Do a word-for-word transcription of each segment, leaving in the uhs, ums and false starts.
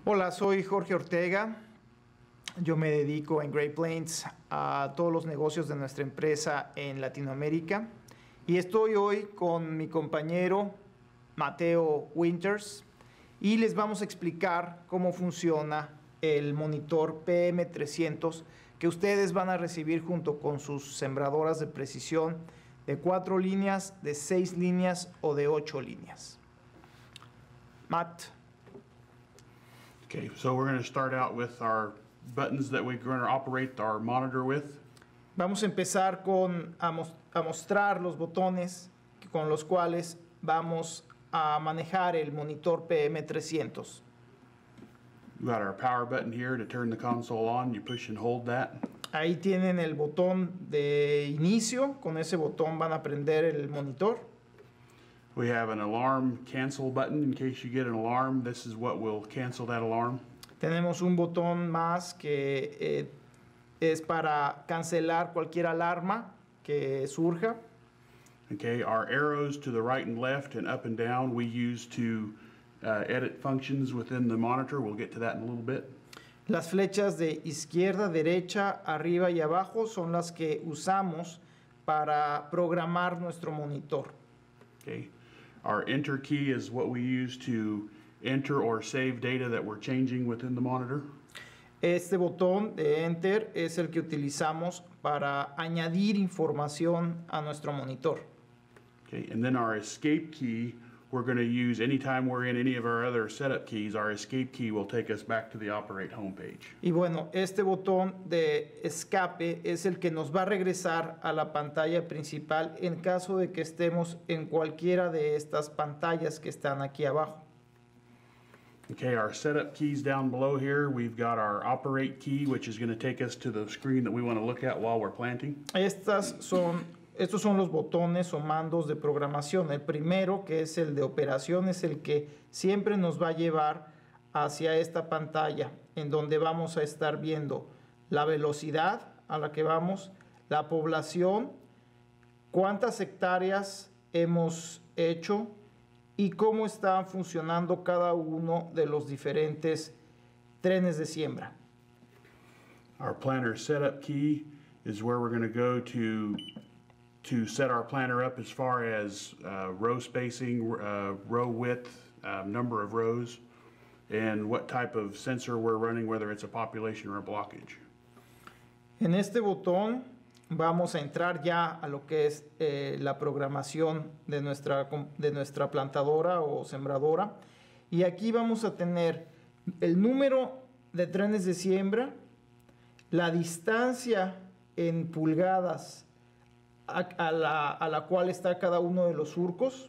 Hola, soy Jorge Ortega. Yo me dedico en Great Plains a todos los negocios de nuestra empresa en Latinoamérica. Y estoy hoy con mi compañero Mateo Winters y les vamos a explicar cómo funciona el monitor P M trescientos que ustedes van a recibir junto con sus sembradoras de precisión de cuatro líneas, de seis líneas o de ocho líneas. Matt. Okay, so we're going to start out with our buttons that we're going to operate our monitor with. Vamos a empezar con a, mos a mostrar los botones con los cuales vamos a manejar el monitor P M trescientos. We got our power button here to turn the console on. You push and hold that. Ahí tienen el botón de inicio. Con ese botón van a prender el monitor. We have an alarm cancel button in case you get an alarm. This is what will cancel that alarm. Tenemos un botón más que eh, es para cancelar cualquier alarma que surja. Okay, our arrows to the right and left and up and down we use to uh, edit functions within the monitor. We'll get to that in a little bit. Las flechas de izquierda, derecha, arriba y abajo son las que usamos para programar nuestro monitor. Okay. Our enter key is what we use to enter or save data that we're changing within the monitor. Este botón de enter es el que utilizamos para añadir información a nuestro monitor. Okay, and then our escape key we're going to use anytime we're in any of our other setup keys. Our escape key will take us back to the operate homepage. Y bueno, este botón de escape es el que nos va a regresar a la pantalla principal en caso de que estemos en cualquiera de estas pantallas que están aquí abajo. Okay, our setup keys down below here, we've got our operate key, which is going to take us to the screen that we want to look at while we're planting. Estas son Estos son los botones o mandos de programación. El primero, que es el de operación, es el que siempre nos va a llevar hacia esta pantalla, en donde vamos a estar viendo la velocidad a la que vamos, la población, cuántas hectáreas hemos hecho y cómo están funcionando cada uno de los diferentes trenes de siembra. Our planter setup key is where we're going to go to to set our planter up as far as uh, row spacing, uh, row width, uh, number of rows, and what type of sensor we're running, whether it's a population or a blockage. En este botón vamos a entrar ya a lo que es eh, la programación de nuestra, de nuestra plantadora o sembradora. Y aquí vamos a tener el número de trenes de siembra, la distancia en pulgadas A, a, la, a la cual está cada uno de los surcos,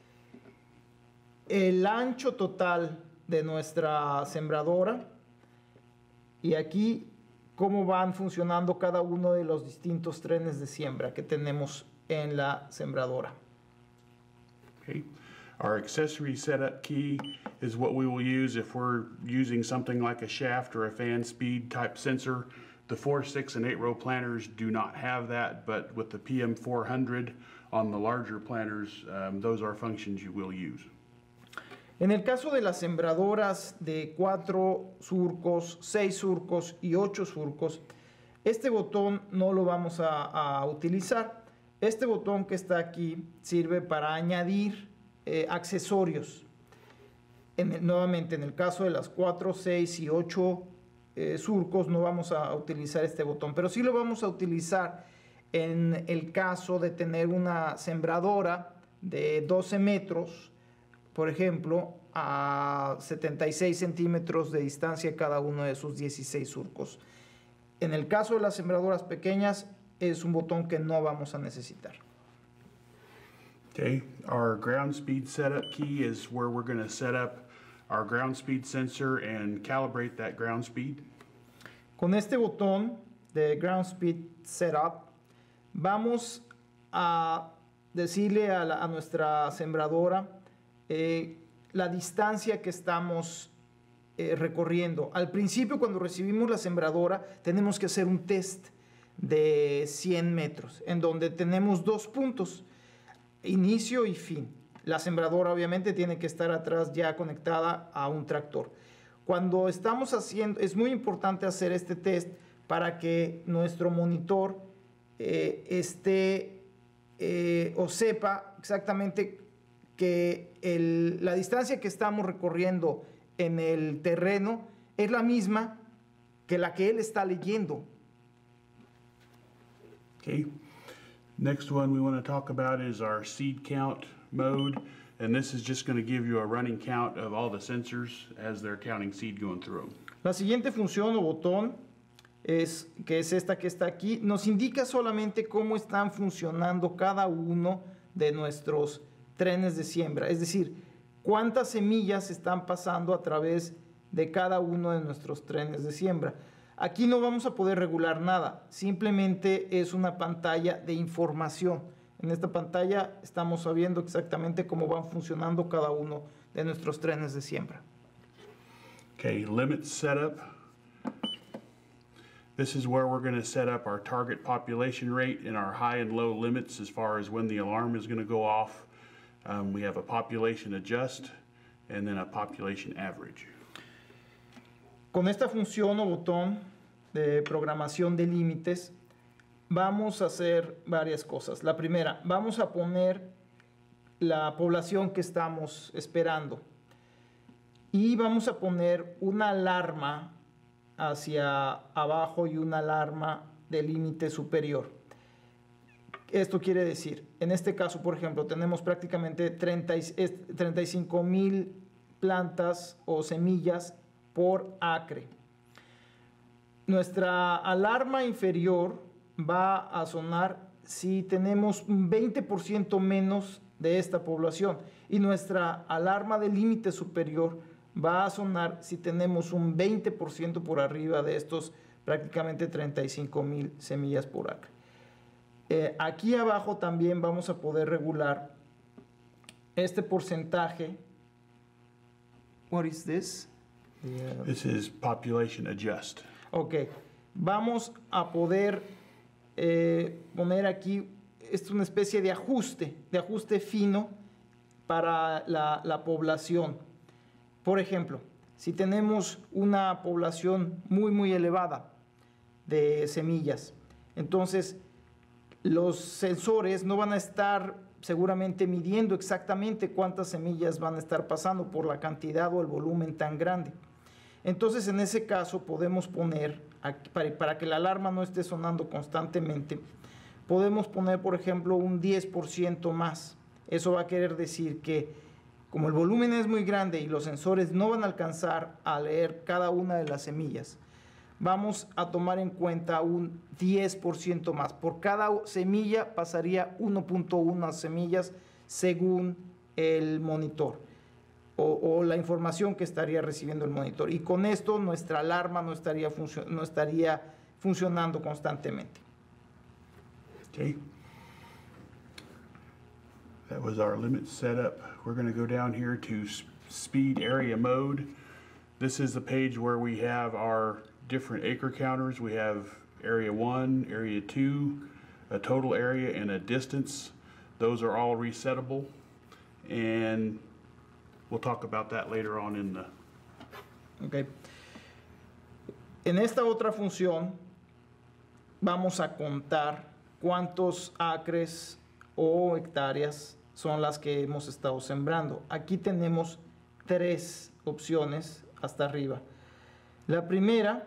el ancho total de nuestra sembradora y aquí cómo van funcionando cada uno de los distintos trenes de siembra que tenemos en la sembradora. Okay. Our accessory setup key is what we will use if we're using something like a shaft or a fan speed type sensor. The four, six, and eight row planters do not have that, but with the P M four hundred on the larger planters, um, those are functions you will use. En el caso de las sembradoras de cuatro surcos, seis surcos y ocho surcos, este botón no lo vamos a, a utilizar. Este botón que está aquí sirve para añadir eh, accesorios. En el, nuevamente, en el caso de las cuatro, seis y ocho Eh, surcos no vamos a utilizar este botón, pero sí lo vamos a utilizar en el caso de tener una sembradora de doce metros, por ejemplo, a setenta y seis centímetros de distancia cada uno de sus dieciséis surcos. En el caso de las sembradoras pequeñas es un botón que no vamos a necesitar. Okay, our ground speed setup key is where we're going to set up our ground speed sensor and calibrate that ground speed. Con este botón de Ground Speed Setup vamos a decirle a, la, a nuestra sembradora eh, la distancia que estamos eh, recorriendo. Al principio, cuando recibimos la sembradora, tenemos que hacer un test de cien metros, en donde tenemos dos puntos, inicio y fin. La sembradora obviamente tiene que estar atrás ya conectada a un tractor. Cuando estamos haciendo, es muy importante hacer este test para que nuestro monitor eh, esté eh, o sepa exactamente que el, la distancia que estamos recorriendo en el terreno es la misma que la que él está leyendo. Okay. Next one we want to talk about is our seed count mode. And this is just going to give you a running count of all the sensors as they're counting seed going through them. La siguiente función o botón, es, que es esta que está aquí, nos indica solamente cómo están funcionando cada uno de nuestros trenes de siembra. Es decir, cuántas semillas están pasando a través de cada uno de nuestros trenes de siembra. Aquí no vamos a poder regular nada, simplemente es una pantalla de información. En esta pantalla estamos sabiendo exactamente cómo van funcionando cada uno de nuestros trenes de siembra. Okay, limit setup. This is where we're going to set up our target population rate and our high and low limits as far as when the alarm is going to go off. Um, we have a population adjust and then a population average. Con esta función o botón de programación de límites, vamos a hacer varias cosas. La primera, vamos a poner la población que estamos esperando y vamos a poner una alarma hacia abajo y una alarma de límite superior. Esto quiere decir, en este caso, por ejemplo, tenemos prácticamente treinta y cinco mil plantas o semillas por acre. Nuestra alarma inferior va a sonar si tenemos un veinte por ciento menos de esta población y nuestra alarma de límite superior va a sonar si tenemos un veinte por ciento por arriba de estos prácticamente treinta y cinco mil semillas por acre. Eh, aquí abajo también vamos a poder regular este porcentaje. What is this? Yeah. This is population adjust. Ok, vamos a poder eh, poner aquí, es una especie de ajuste, de ajuste fino para la, la población. Por ejemplo, si tenemos una población muy, muy elevada de semillas, entonces los sensores no van a estar seguramente midiendo exactamente cuántas semillas van a estar pasando por la cantidad o el volumen tan grande. Entonces, en ese caso, podemos poner, aquí, para, para que la alarma no esté sonando constantemente, podemos poner, por ejemplo, un diez por ciento más. Eso va a querer decir que, como el volumen es muy grande y los sensores no van a alcanzar a leer cada una de las semillas, vamos a tomar en cuenta un diez por ciento más. Por cada semilla pasaría uno punto uno semillas según el monitor. O, o la información que estaría recibiendo el monitor. Y con esto nuestra alarma no estaría, func- no estaría funcionando constantemente. Okay. That was our limit setup. We're going to go down here to speed area mode. This is the page where we have our different acre counters. We have area one, area two, a total area, and a distance. Those are all resettable. And we'll talk about that later on in the... Okay. En esta otra función vamos a contar cuántos acres o hectáreas son las que hemos estado sembrando. Aquí tenemos tres opciones hasta arriba. La primera,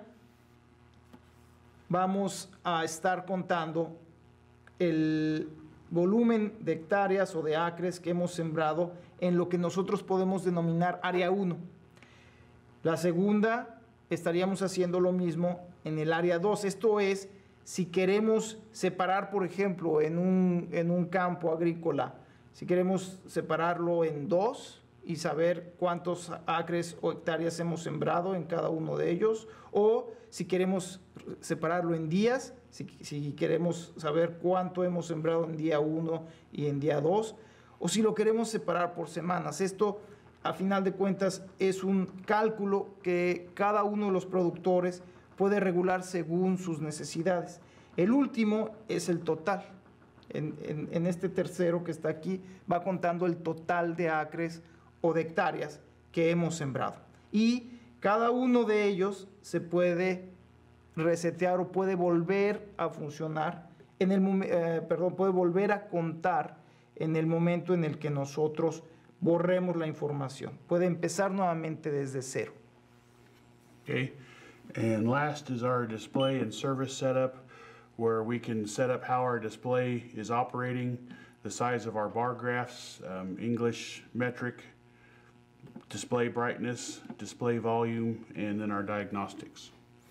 vamos a estar contando el volumen de hectáreas o de acres que hemos sembrado en lo que nosotros podemos denominar área uno. La segunda, estaríamos haciendo lo mismo en el área dos. Esto es, si queremos separar, por ejemplo, en un, en un campo agrícola, si queremos separarlo en dos y saber cuántos acres o hectáreas hemos sembrado en cada uno de ellos, o si queremos separarlo en días, si, si queremos saber cuánto hemos sembrado en día uno y en día dos, o si lo queremos separar por semanas. Esto, a final de cuentas, es un cálculo que cada uno de los productores puede regular según sus necesidades. El último es el total. En, en, en este tercero que está aquí va contando el total de acres o de hectáreas que hemos sembrado. Y Cada uno de ellos se puede resetear o puede volver a funcionar en el eh, perdón, puede volver a contar en el momento en el que nosotros borremos la información. Puede empezar nuevamente desde cero. Okay. And last is our display and service setup, where we can set up how our display is operating, the size of our bar graphs, um, English metric, display brightness, display volume, and then our diagnostics.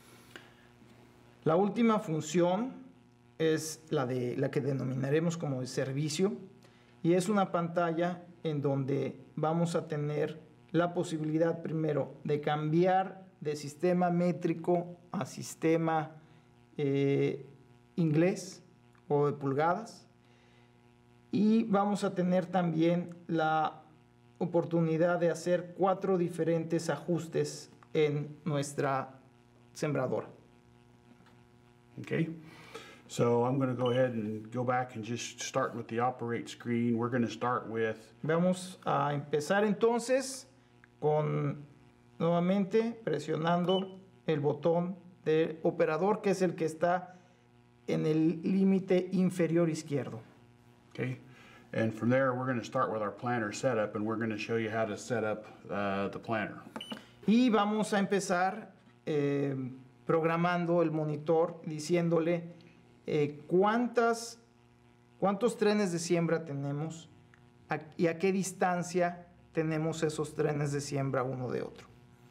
La última función es la, de, la que denominaremos como de servicio, y es una pantalla en donde vamos a tener la posibilidad primero de cambiar de sistema métrico a sistema eh, inglés o de pulgadas, y vamos a tener también la oportunidad de hacer cuatro diferentes ajustes en nuestra sembradora. Okay, so I'm going to go ahead and go back and just start with the operate screen. We're going to start with... Vamos a empezar entonces con nuevamente presionando el botón del operador, que es el que está en el límite inferior izquierdo. Okay, and from there we're going to start with our planner setup, and we're going to show you how to set up uh, the planner. Y vamos a empezar eh, programando el monitor, diciéndole eh, cuántas, cuántos trenes de siembra tenemos a, y a qué distancia tenemos esos trenes de siembra uno de otro.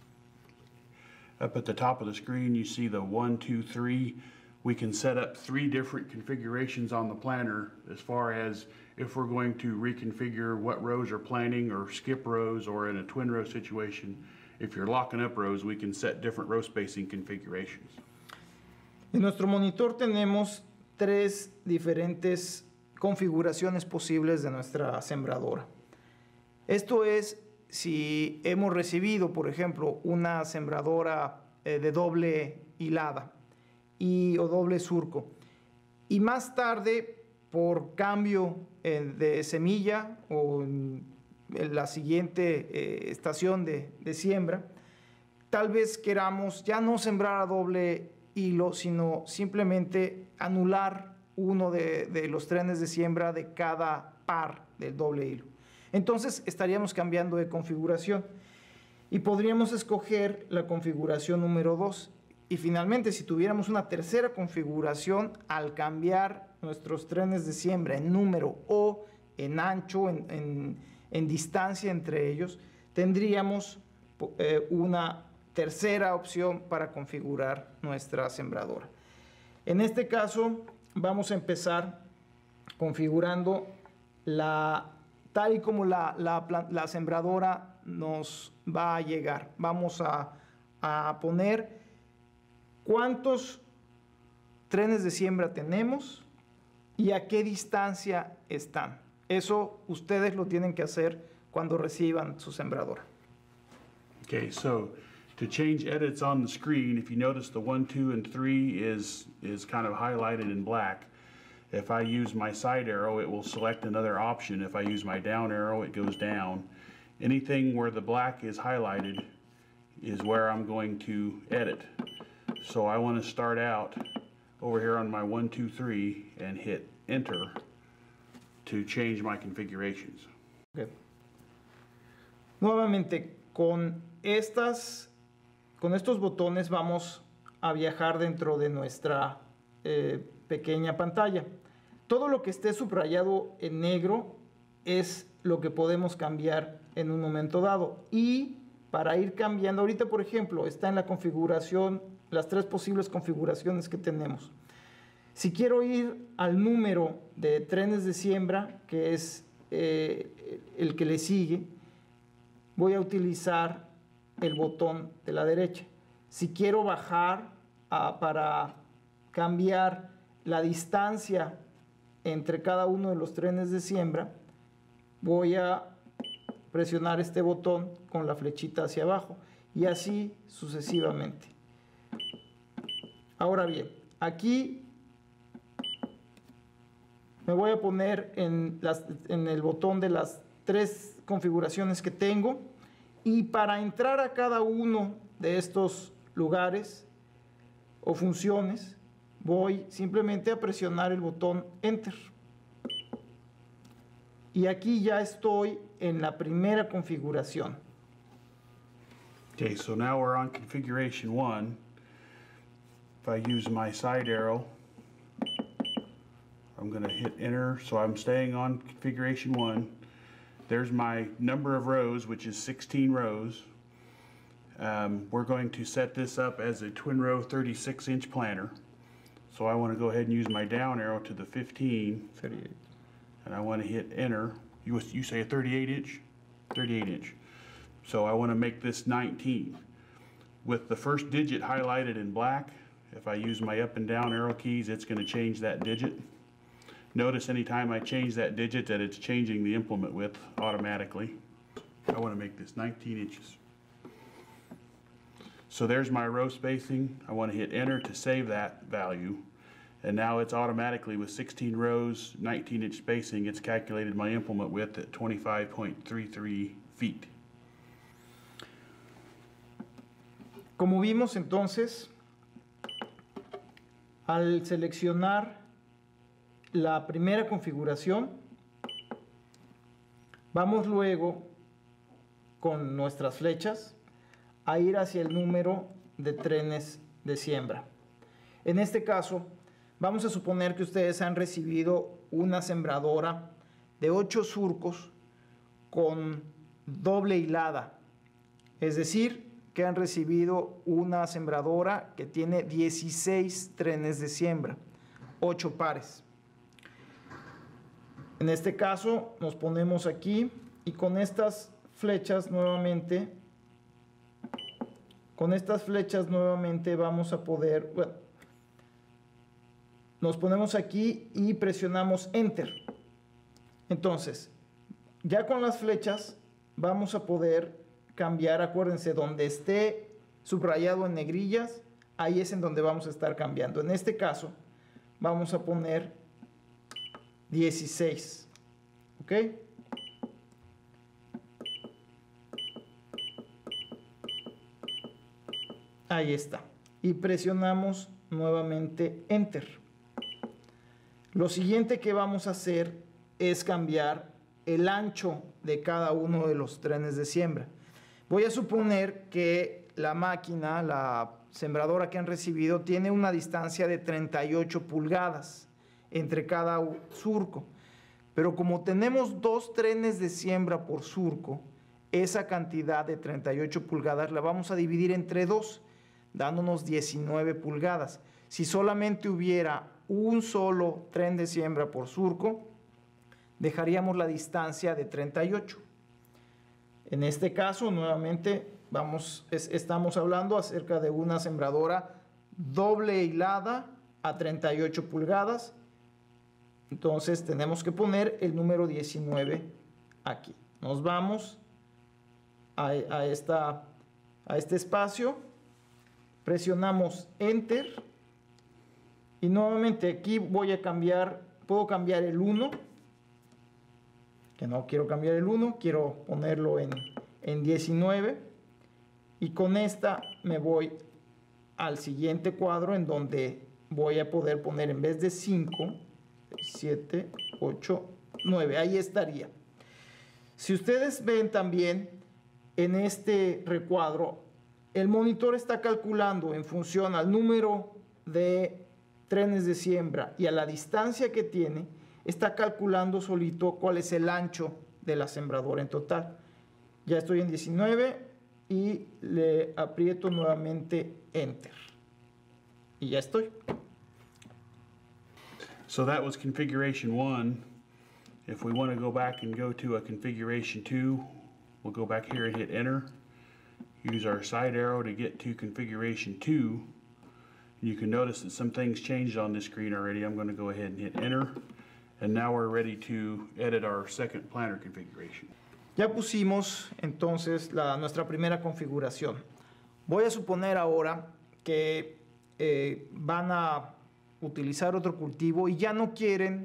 Up at the top of the screen you see the one, two, three. We can set up three different configurations on the planner as far as if we're going to reconfigure what rows are planting or skip rows, or in a twin row situation. If you're locking up rows, we can set different row spacing configurations. En nuestro monitor tenemos tres diferentes configuraciones posibles de nuestra sembradora. Esto es si hemos recibido, por ejemplo, una sembradora eh, de doble hilada y, o doble surco, y más tarde, por cambio eh, de semilla o en, en la siguiente eh, estación de, de siembra, tal vez queramos ya no sembrar a doble hilo, sino simplemente anular uno de, de los trenes de siembra de cada par del doble hilo. Entonces estaríamos cambiando de configuración y podríamos escoger la configuración número dos. Y finalmente, si tuviéramos una tercera configuración, al cambiar nuestros trenes de siembra en número o en ancho, en, en, en distancia entre ellos, tendríamos eh, una tercera opción para configurar nuestra sembradora. En este caso, vamos a empezar configurando la, tal y como la, la, la sembradora nos va a llegar. Vamos a, a poner cuántos trenes de siembra tenemos y a qué distancia están. Eso ustedes lo tienen que hacer cuando reciban su sembradora. Okay, so to change edits on the screen, if you notice the one, two, and three is, is kind of highlighted in black. If I use my side arrow, it will select another option. If I use my down arrow, it goes down. Anything where the black is highlighted is where I'm going to edit. So I want to start out over here on my one, two, three and hit enter to change my configurations. Okay. Nuevamente, con estas, con estos botones vamos a viajar dentro de nuestra eh, pequeña pantalla. Todo lo que esté subrayado en negro es lo que podemos cambiar en un momento dado. Y para ir cambiando, ahorita por ejemplo, está en la configuración, las tres posibles configuraciones que tenemos. Si quiero ir al número de trenes de siembra, que es eh, el que le sigue, voy a utilizar el botón de la derecha. Si quiero bajar a, para cambiar la distancia entre cada uno de los trenes de siembra, voy a presionar este botón con la flechita hacia abajo y así sucesivamente. Ahora bien, aquí me voy a poner en, las, en el botón de las tres configuraciones que tengo Y para entrar a cada uno de estos lugares o funciones, voy simplemente a presionar el botón Enter. Y aquí ya estoy en la primera configuración. Okay, so now we're on configuration one. If I use my side arrow, I'm going to hit enter, so I'm staying on configuration one. There's my number of rows, which is sixteen rows. Um, we're going to set this up as a twin row thirty-six inch planter. So I want to go ahead and use my down arrow to the fifteen. thirty-eight. And I want to hit enter. You, you say a thirty-eight inch? thirty-eight inch. So I want to make this nineteen. With the first digit highlighted in black, if I use my up and down arrow keys, it's going to change that digit. Notice anytime I change that digit that it's changing the implement width automatically. I want to make this nineteen inches. So there's my row spacing. I want to hit enter to save that value. And now it's automatically with sixteen rows, nineteen inch spacing, it's calculated my implement width at twenty-five point three three feet. Como vimos entonces, al seleccionar la primera configuración, vamos luego con nuestras flechas a ir hacia el número de trenes de siembra. En este caso, vamos a suponer que ustedes han recibido una sembradora de ocho surcos con doble hilada, es decir, que han recibido una sembradora que tiene dieciséis trenes de siembra, ocho pares. En este caso nos ponemos aquí y con estas flechas nuevamente, con estas flechas nuevamente vamos a poder, bueno, nos ponemos aquí y presionamos Enter. Entonces, ya con las flechas vamos a poder cambiar, acuérdense, donde esté subrayado en negrillas, ahí es en donde vamos a estar cambiando. En este caso, vamos a poner dieciséis, ¿ok? Ahí está. Y presionamos nuevamente Enter. Lo siguiente que vamos a hacer es cambiar el ancho de cada uno de los trenes de siembra. Voy a suponer que la máquina, la sembradora que han recibido, tiene una distancia de treinta y ocho pulgadas entre cada surco. Pero como tenemos dos trenes de siembra por surco, esa cantidad de treinta y ocho pulgadas la vamos a dividir entre dos, dándonos diecinueve pulgadas. Si solamente hubiera un solo tren de siembra por surco, dejaríamos la distancia de treinta y ocho. En este caso, nuevamente, vamos, es, estamos hablando acerca de una sembradora doble hilada a treinta y ocho pulgadas. Entonces, tenemos que poner el número diecinueve aquí. Nos vamos a, a, esta, a este espacio, presionamos Enter y nuevamente aquí voy a cambiar, puedo cambiar el uno, que no quiero cambiar el uno, quiero ponerlo en, en diecinueve, y con esta me voy al siguiente cuadro en donde voy a poder poner en vez de cinco, siete, ocho, nueve, ahí estaría. Si ustedes ven también en este recuadro, el monitor está calculando en función al número de trenes de siembra y a la distancia que tiene, está calculando solito cuál es el ancho de la sembradora en total. Ya estoy en diecinueve y le aprieto nuevamente Enter. Y ya estoy. So that was configuration one. If we want to go back and go to a configuration two, we'll go back here and hit enter. Use our side arrow to get to configuration two. You can notice that some things changed on this screen already. I'm going to go ahead and hit enter. And now we're ready to edit our second planter configuration. Ya pusimos entonces la, nuestra primera configuración. Voy a suponer ahora que eh, van a utilizar otro cultivo y ya no quieren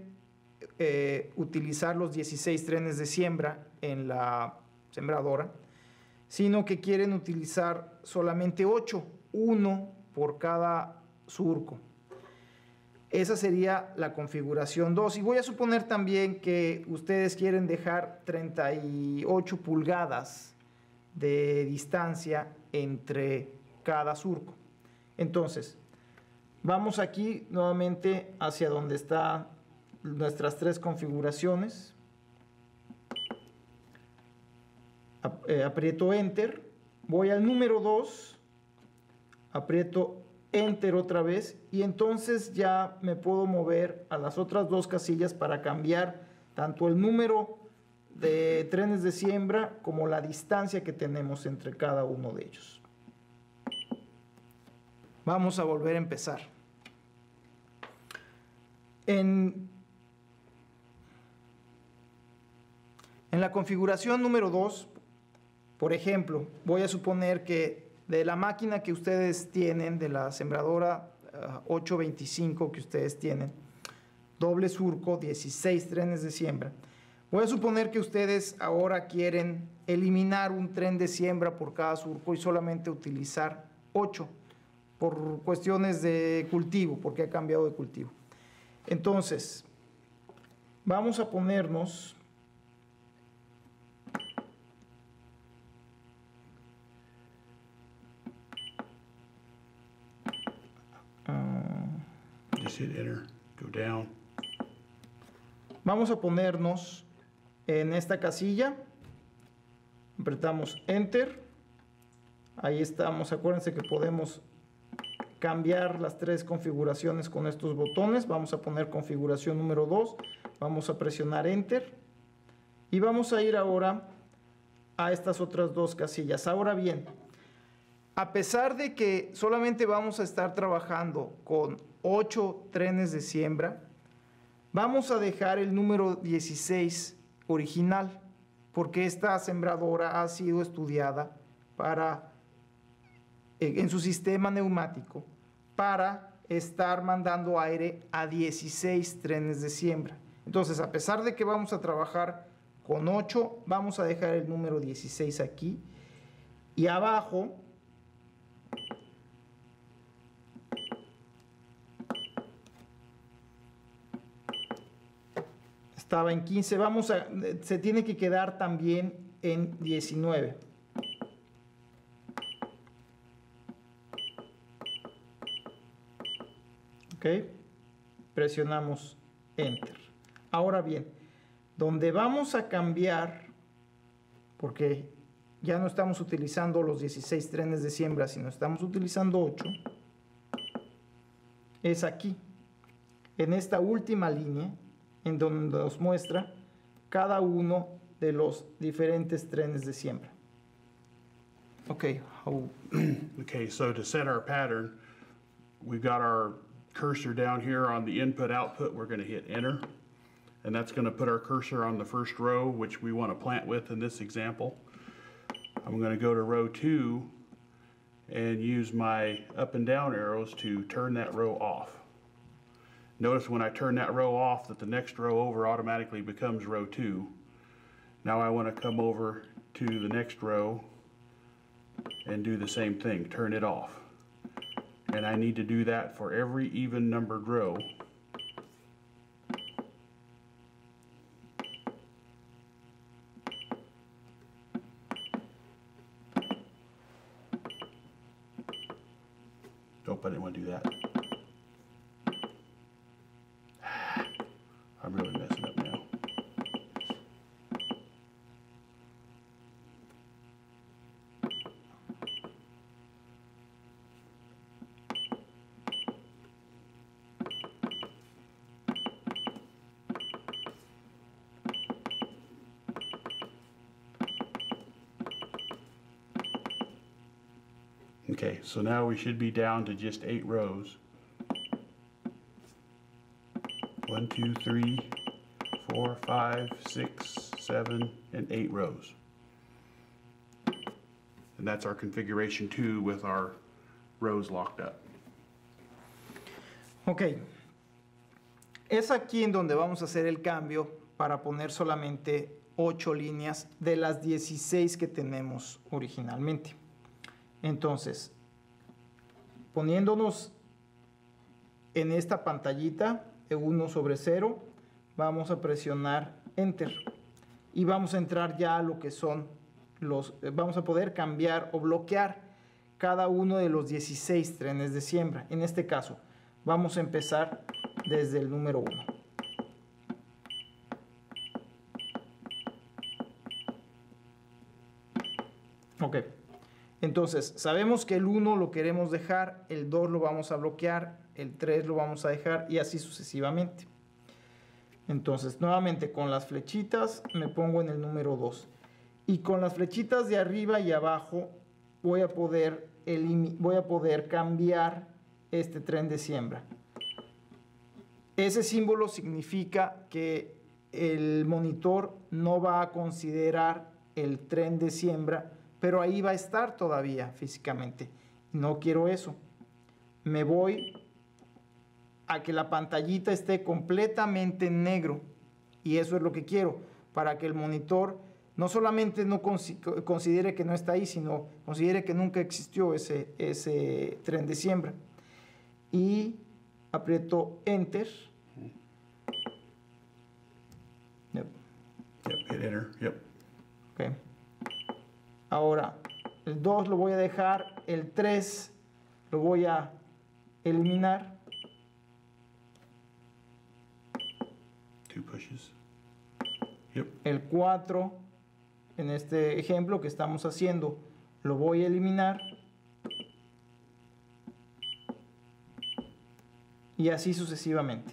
eh, utilizar los dieciséis trenes de siembra en la sembradora. sino que quieren utilizar solamente ocho, uno por cada surco. Esa sería la configuración dos. Y voy a suponer también que ustedes quieren dejar treinta y ocho pulgadas de distancia entre cada surco. Entonces, vamos aquí nuevamente hacia donde están nuestras tres configuraciones. Aprieto Enter, voy al número dos, aprieto Enter otra vez y entonces ya me puedo mover a las otras dos casillas para cambiar tanto el número de trenes de siembra como la distancia que tenemos entre cada uno de ellos. Vamos a volver a empezar. En, en la configuración número dos, por ejemplo, voy a suponer que de la máquina que ustedes tienen, de la sembradora uh, ocho veinticinco que ustedes tienen, doble surco, dieciséis trenes de siembra, voy a suponer que ustedes ahora quieren eliminar un tren de siembra por cada surco y solamente utilizar ocho por cuestiones de cultivo, porque ha cambiado de cultivo. Entonces, vamos a ponernos uh, just hit enter, go down. Vamos a ponernos en esta casilla, apretamos enter, ahí estamos. Acuérdense que podemos cambiar las tres configuraciones con estos botones. Vamos a poner configuración número dos, vamos a presionar enter y vamos a ir ahora a estas otras dos casillas. Ahora bien, a pesar de que solamente vamos a estar trabajando con ocho trenes de siembra, vamos a dejar el número dieciséis original, porque esta sembradora ha sido estudiada para, en su sistema neumático, para estar mandando aire a dieciséis trenes de siembra. Entonces, a pesar de que vamos a trabajar con ocho, vamos a dejar el número dieciséis aquí. Y abajo estaba en quince, vamos a, se tiene que quedar también en diecinueve. Ok, presionamos enter. Ahora bien, donde vamos a cambiar, porque ya no estamos utilizando los dieciséis trenes de siembra, sino estamos utilizando ocho, es aquí, en esta última línea, en donde nos muestra cada uno de los diferentes trenes de siembra. Okay. How... Okay, so to set our pattern, we've got our cursor down here on the input output. We're going to hit enter, and that's going to put our cursor on the first row, which we want to plant with in this example. I'm going to go to row two and use my up and down arrows to turn that row off. Notice when I turn that row off that the next row over automatically becomes row two. Now I want to come over to the next row and do the same thing, turn it off. And I need to do that for every even numbered row. Nope, I didn't want to do that. I'm really messing up now. Okay, so now we should be down to just eight rows. One, two, three, four, five, six, seven, and eight rows. And that's our configuration two with our rows locked up. Ok. Es aquí en donde vamos a hacer el cambio para poner solamente ocho líneas de las dieciséis que tenemos originalmente. Entonces, poniéndonos en esta pantallita de uno sobre cero, vamos a presionar Enter y vamos a entrar ya a lo que son los, vamos a poder cambiar o bloquear cada uno de los dieciséis trenes de siembra. En este caso, vamos a empezar desde el número uno. Ok, entonces sabemos que el uno lo queremos dejar, el dos lo vamos a bloquear, el tres lo vamos a dejar y así sucesivamente. Entonces nuevamente con las flechitas me pongo en el número dos y con las flechitas de arriba y abajo voy a poder, voy a poder cambiar este tren de siembra. Ese símbolo significa que el monitor no va a considerar el tren de siembra, pero ahí va a estar todavía físicamente. No quiero eso. Me voy a que la pantallita esté completamente en negro. Y eso es lo que quiero, para que el monitor no solamente no considere que no está ahí, sino considere que nunca existió ese, ese tren de siembra. Y aprieto Enter. Yep, hit Enter, yep. Okay. Ahora, el dos lo voy a dejar, el tres lo voy a eliminar. Two pushes. Yep. El cuatro, en este ejemplo que estamos haciendo, lo voy a eliminar. Y así sucesivamente.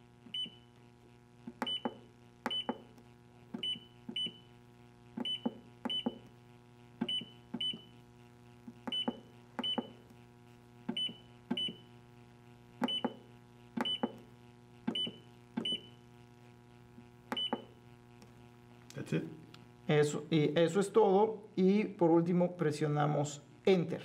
That's it. Eso, y eso es todo. Y por último presionamos Enter.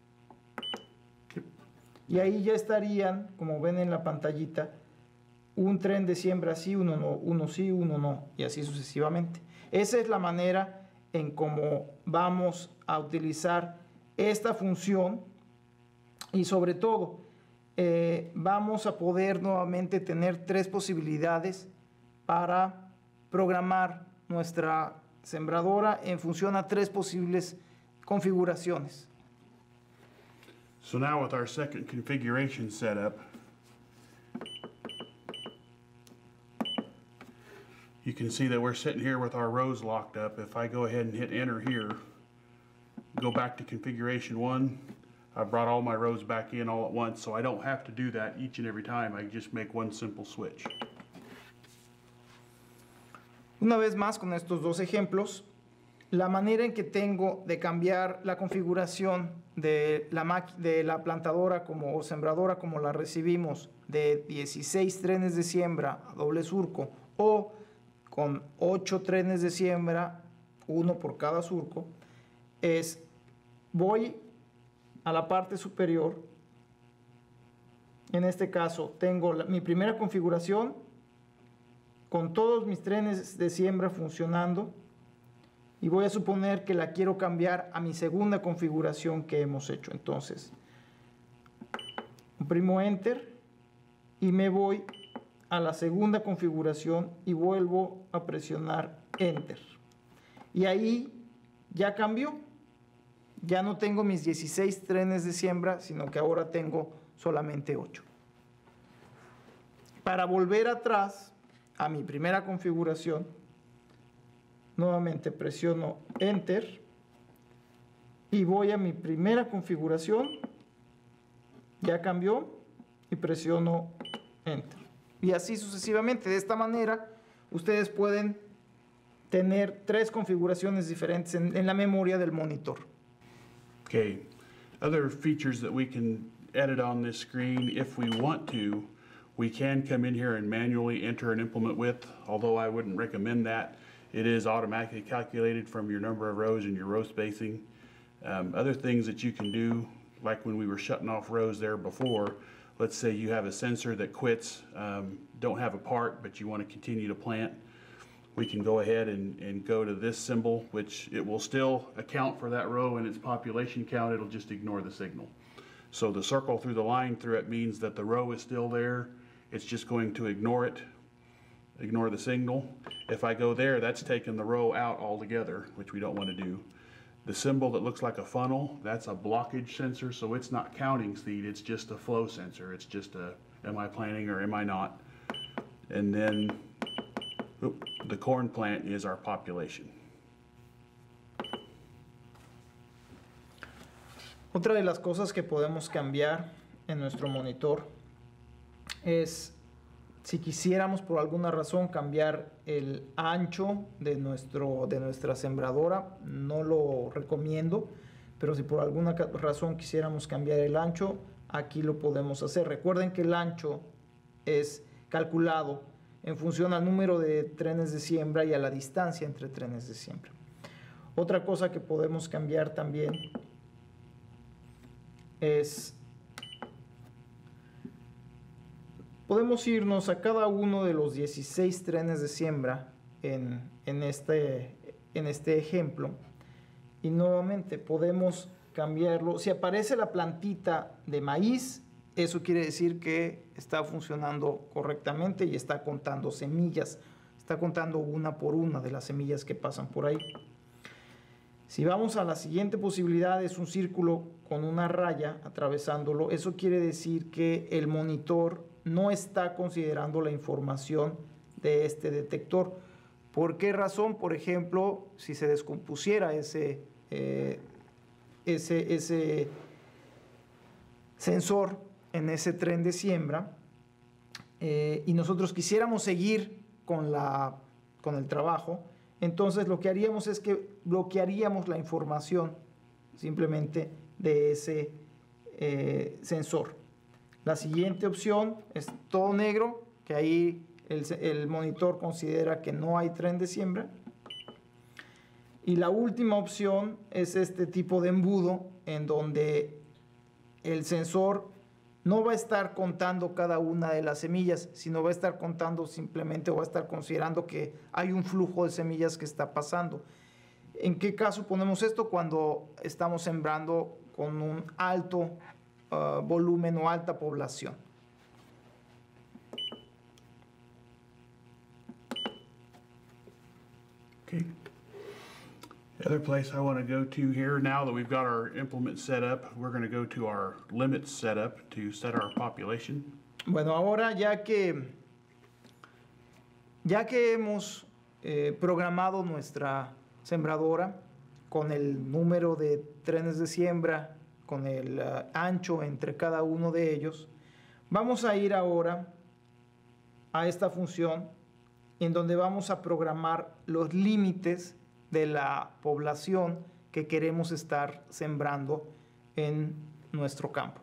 Y ahí ya estarían, como ven en la pantallita, un tren de siembra sí, uno no, uno sí, uno no, y así sucesivamente. Esa es la manera en cómo vamos a utilizar esta función y sobre todo eh, vamos a poder nuevamente tener tres posibilidades para programar nuestra sembradora en función a tres posibles configuraciones. So now with our second configuration set up, you can see that we're sitting here with our rows locked up. If I go ahead and hit enter here, go back to configuration one, I brought all my rows back in all at once, so I don't have to do that each and every time. I just make one simple switch. Una vez más con estos dos ejemplos, la manera en que tengo de cambiar la configuración de la, de la plantadora como, o sembradora como la recibimos de dieciséis trenes de siembra a doble surco o con ocho trenes de siembra, uno por cada surco, es voy a la parte superior. En este caso tengo la, mi primera configuración con todos mis trenes de siembra funcionando. Y voy a suponer que la quiero cambiar a mi segunda configuración que hemos hecho. Entonces, oprimo Enter y me voy a la segunda configuración y vuelvo a presionar Enter. Y ahí ya cambió. Ya no tengo mis dieciséis trenes de siembra, sino que ahora tengo solamente ocho. Para volver atrás a mi primera configuración, nuevamente presiono Enter y voy a mi primera configuración, ya cambió, y presiono Enter. Y así sucesivamente. De esta manera, ustedes pueden tener tres configuraciones diferentes en, en la memoria del monitor. Okay, other features that we can edit on this screen if we want to, we can come in here and manually enter an implement width, although I wouldn't recommend that. It is automatically calculated from your number of rows and your row spacing. Um, other things that you can do, like when we were shutting off rows there before, let's say you have a sensor that quits, um, don't have a part, but you want to continue to plant. we can go ahead and, and go to this symbol, which it will still account for that row in its population count. It'll just ignore the signal. So the circle through the line through it means that the row is still there. It's just going to ignore it, ignore the signal. If I go there, that's taking the row out altogether, which we don't want to do. The symbol that looks like a funnel, that's a blockage sensor, so it's not counting seed, it's just a flow sensor. It's just a, am I planting or am I not? And then oop, the corn plant is our population. Otra de las cosas que podemos cambiar en nuestro monitor es, si quisiéramos por alguna razón cambiar el ancho de, nuestro, de nuestra sembradora, no lo recomiendo, pero si por alguna razón quisiéramos cambiar el ancho, aquí lo podemos hacer. Recuerden que el ancho es calculado en función al número de trenes de siembra y a la distancia entre trenes de siembra. Otra cosa que podemos cambiar también es, podemos irnos a cada uno de los dieciséis trenes de siembra en, en, este, en este ejemplo y nuevamente podemos cambiarlo. Si aparece la plantita de maíz, eso quiere decir que está funcionando correctamente y está contando semillas, está contando una por una de las semillas que pasan por ahí. Si vamos a la siguiente posibilidad, es un círculo con una raya atravesándolo. Eso quiere decir que el monitor no está considerando la información de este detector. ¿Por qué razón? Por ejemplo, si se descompusiera ese, eh, ese, ese sensor en ese tren de siembra eh, y nosotros quisiéramos seguir con, la, con el trabajo, entonces lo que haríamos es que bloquearíamos la información simplemente de ese eh, sensor. La siguiente opción es todo negro, que ahí el, el monitor considera que no hay tren de siembra. Y la última opción es este tipo de embudo en donde el sensor no va a estar contando cada una de las semillas, sino va a estar contando simplemente o va a estar considerando que hay un flujo de semillas que está pasando. ¿En qué caso ponemos esto? Cuando estamos sembrando con un alto uh, volumen o alta población. Okay. The other place I want to go to here, now that we've got our implement set up, we're going to go to our limits set up to set our population. Bueno, ahora ya que, ya que hemos eh, programado nuestra sembradora con el número de trenes de siembra, con el uh, ancho entre cada uno de ellos, vamos a ir ahora a esta función en donde vamos a programar los límites de la población que queremos estar sembrando en nuestro campo.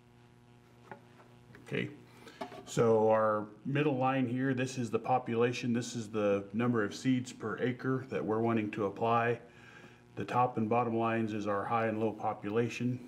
Okay, so our middle line here, this is the population, this is the number of seeds per acre that we're wanting to apply. The top and bottom lines is our high and low population.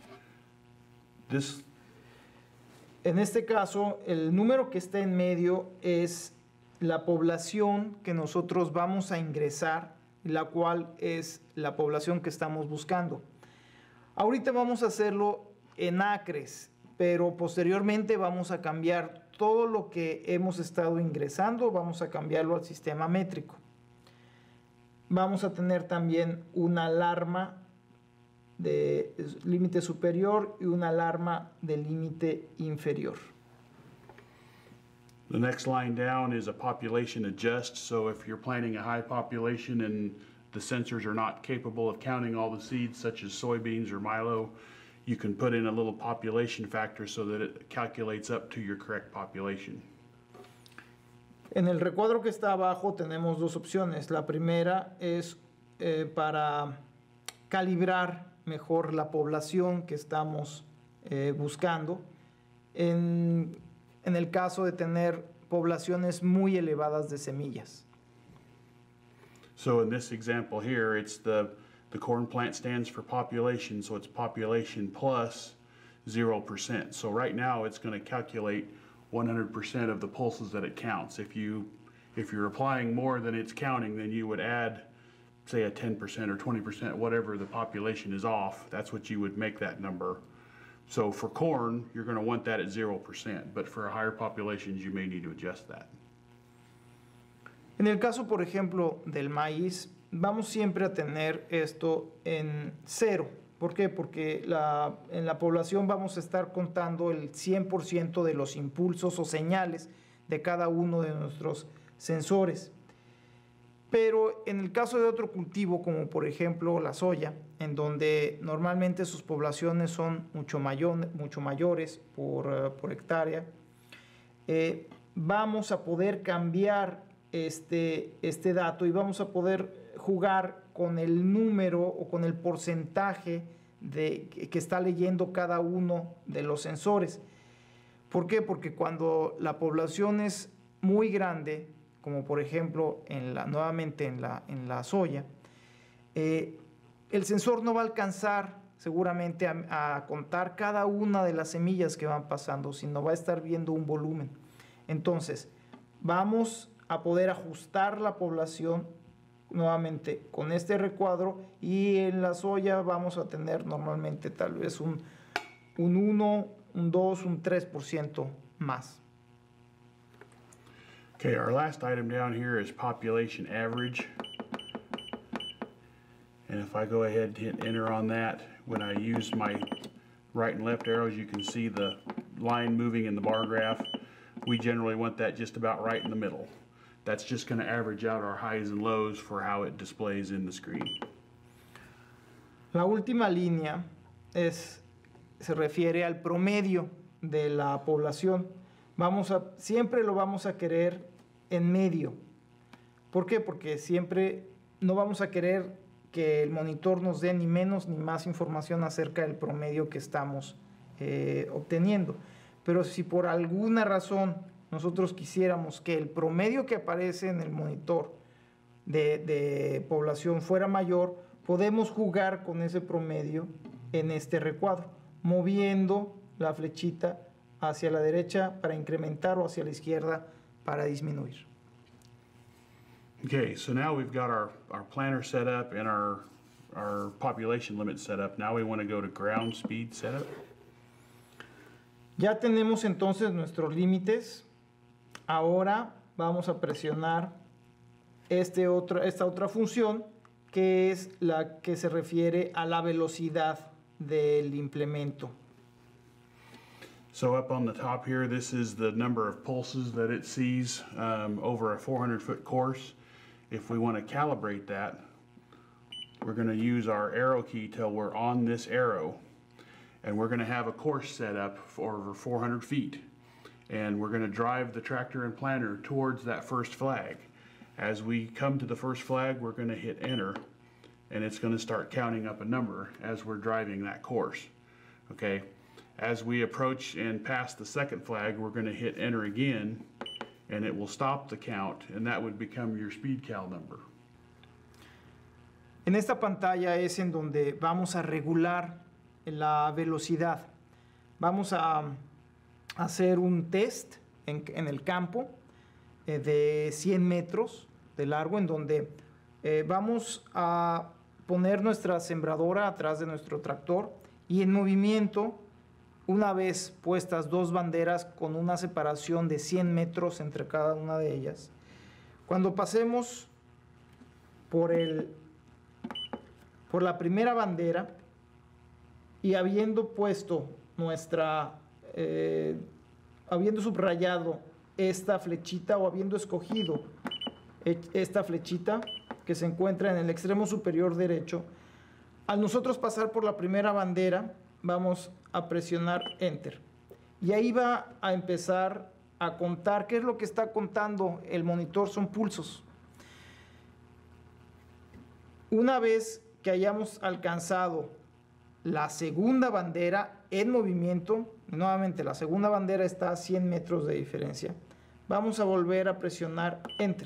This En este caso, el número que está en medio es la población que nosotros vamos a ingresar, la cual es la población que estamos buscando. Ahorita vamos a hacerlo en acres, pero posteriormente vamos a cambiar todo lo que hemos estado ingresando, vamos a cambiarlo al sistema métrico. Vamos a tener también una alarma de límite superior y una alarma de límite inferior. The next line down is a population adjust, so if you're planting a high population and the sensors are not capable of counting all the seeds such as soybeans or milo, you can put in a little population factor so that it calculates up to your correct population. En el recuadro que está abajo tenemos dos opciones. La primera es eh, para calibrar mejor la población que estamos eh, buscando. En en el caso de tener poblaciones muy elevadas de semillas. So in this example here, it's the, the corn plant stands for population, so it's population plus zero percent. So right now it's going to calculate one hundred percent of the pulses that it counts. If you If you're applying more than it's counting, then you would add, say, a ten percent or twenty percent, whatever the population is off. That's what you would make that number. So for corn, you're going to want that at zero percent, but for higher populations, you may need to adjust that. En el caso, por ejemplo, del maíz, vamos siempre a tener esto en cero. ¿Por qué? Porque la, en la población vamos a estar contando el cien por ciento de los impulsos o señales de cada uno de nuestros sensores. Pero en el caso de otro cultivo, como por ejemplo la soya, en donde normalmente sus poblaciones son mucho, mayor, mucho mayores por, uh, por hectárea, eh, vamos a poder cambiar este, este dato y vamos a poder jugar con el número o con el porcentaje de, que está leyendo cada uno de los sensores. ¿Por qué? Porque cuando la población es muy grande, como por ejemplo en la, nuevamente en la, en la soya, eh, el sensor no va a alcanzar seguramente a, a contar cada una de las semillas que van pasando, sino va a estar viendo un volumen. Entonces, vamos a poder ajustar la población nuevamente con este recuadro, y en la soya vamos a tener normalmente tal vez un, un uno, un dos, un tres por ciento más. Okay, our last item down here is population average. And if I go ahead and hit enter on that, when I use my right and left arrows, you can see the line moving in the bar graph. We generally want that just about right in the middle. That's just going to average out our highs and lows for how it displays in the screen. La última línea es, se refiere al promedio de la población. Vamos a, siempre lo vamos a querer en medio. ¿Por qué? Porque siempre no vamos a querer que el monitor nos dé ni menos ni más información acerca del promedio que estamos eh, obteniendo. Pero si por alguna razón nosotros quisiéramos que el promedio que aparece en el monitor de, de población fuera mayor, podemos jugar con ese promedio en este recuadro, moviendo la flechita hacia la derecha para incrementar o hacia la izquierda para disminuir. Okay, so now we've got our, our planner set up and our, our population limit set up. Now we want to go to ground speed setup. Ya tenemos entonces nuestros límites. Ahora vamos a presionar este otro, esta otra función, que es la que se refiere a la velocidad del implemento. So up on the top here, this is the number of pulses that it sees um, over a four hundred foot course. If we want to calibrate that, we're going to use our arrow key till we're on this arrow, and we're going to have a course set up for over four hundred feet. And we're going to drive the tractor and planter towards that first flag. As we come to the first flag, we're going to hit enter, and it's going to start counting up a number as we're driving that course. Okay, as we approach and pass the second flag, we're going to hit enter again, and it will stop the count, and that would become your speed cal number. En esta pantalla es en donde vamos a regular la velocidad. Vamos a hacer un test en, en el campo eh, de cien metros de largo, en donde eh, vamos a poner nuestra sembradora atrás de nuestro tractor, y en movimiento, una vez puestas dos banderas con una separación de cien metros entre cada una de ellas, cuando pasemos por, el, por la primera bandera y habiendo puesto nuestra Eh, habiendo subrayado esta flechita o habiendo escogido esta flechita que se encuentra en el extremo superior derecho, al nosotros pasar por la primera bandera vamos a presionar enter, y ahí va a empezar a contar. ¿Qué es lo que está contando el monitor? Son pulsos. Una vez que hayamos alcanzado la segunda bandera en movimiento, nuevamente la segunda bandera está a cien metros de diferencia, vamos a volver a presionar enter,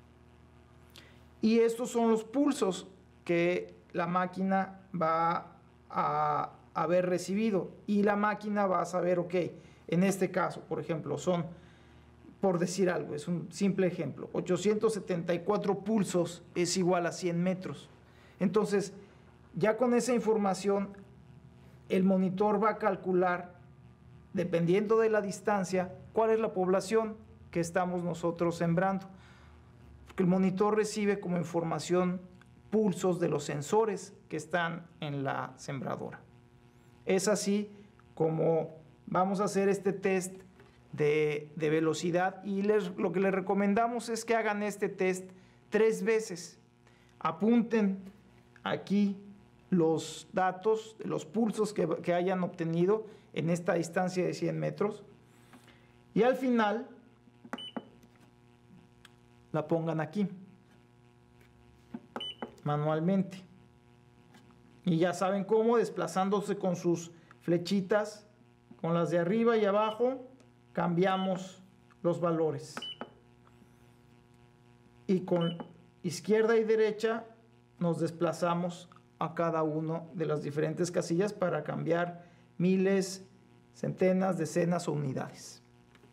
y estos son los pulsos que la máquina va a haber recibido, y la máquina va a saber, ok, en este caso, por ejemplo, son por decir algo, es un simple ejemplo, ochocientos setenta y cuatro pulsos es igual a cien metros. Entonces, ya con esa información, el monitor va a calcular, dependiendo de la distancia, cuál es la población que estamos nosotros sembrando. Porque el monitor recibe como información pulsos de los sensores que están en la sembradora. Es así como vamos a hacer este test de, de velocidad, y les, lo que les recomendamos es que hagan este test tres veces. Apunten aquí los datos, los pulsos que, que hayan obtenido en esta distancia de cien metros, y al final la pongan aquí manualmente, y ya saben cómo, desplazándose con sus flechitas, con las de arriba y abajo, cambiamos los valores, y con izquierda y derecha nos desplazamos a cada una de las diferentes casillas para cambiar miles, centenas, decenas o unidades.